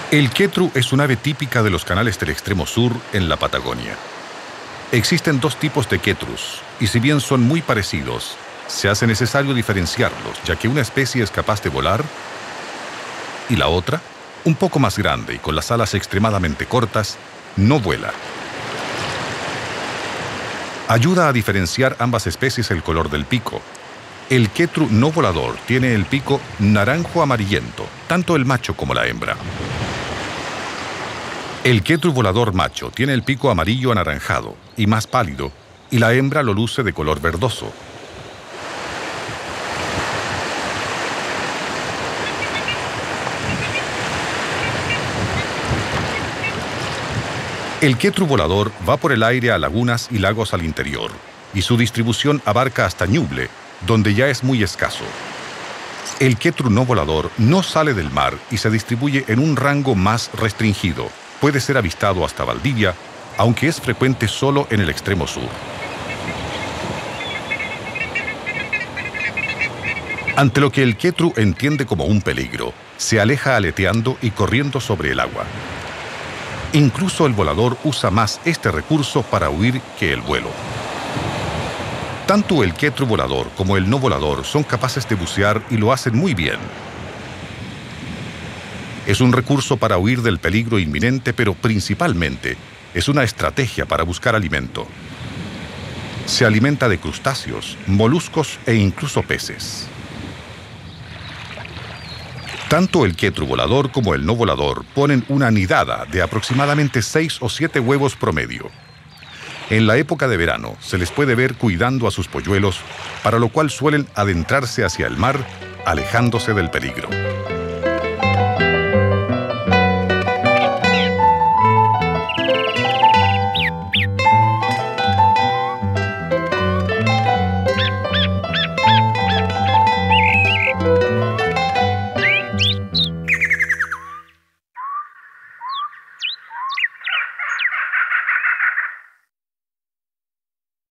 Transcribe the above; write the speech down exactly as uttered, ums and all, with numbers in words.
El quetru es un ave típica de los canales del extremo sur en la Patagonia. Existen dos tipos de quetrus, y si bien son muy parecidos, se hace necesario diferenciarlos, ya que una especie es capaz de volar y la otra, un poco más grande y con las alas extremadamente cortas, no vuela. Ayuda a diferenciar ambas especies el color del pico. El quetru no volador tiene el pico naranjo amarillento, tanto el macho como la hembra. El quetru volador macho tiene el pico amarillo anaranjado y más pálido, y la hembra lo luce de color verdoso. El quetru volador va por el aire a lagunas y lagos al interior, y su distribución abarca hasta Ñuble, donde ya es muy escaso. El quetru no volador no sale del mar y se distribuye en un rango más restringido. Puede ser avistado hasta Valdivia, aunque es frecuente solo en el extremo sur. Ante lo que el quetru entiende como un peligro, se aleja aleteando y corriendo sobre el agua. Incluso el volador usa más este recurso para huir que el vuelo. Tanto el quetru volador como el no volador son capaces de bucear y lo hacen muy bien. Es un recurso para huir del peligro inminente, pero principalmente es una estrategia para buscar alimento. Se alimenta de crustáceos, moluscos e incluso peces. Tanto el quetru volador como el no volador ponen una nidada de aproximadamente seis o siete huevos promedio. En la época de verano se les puede ver cuidando a sus polluelos, para lo cual suelen adentrarse hacia el mar, alejándose del peligro.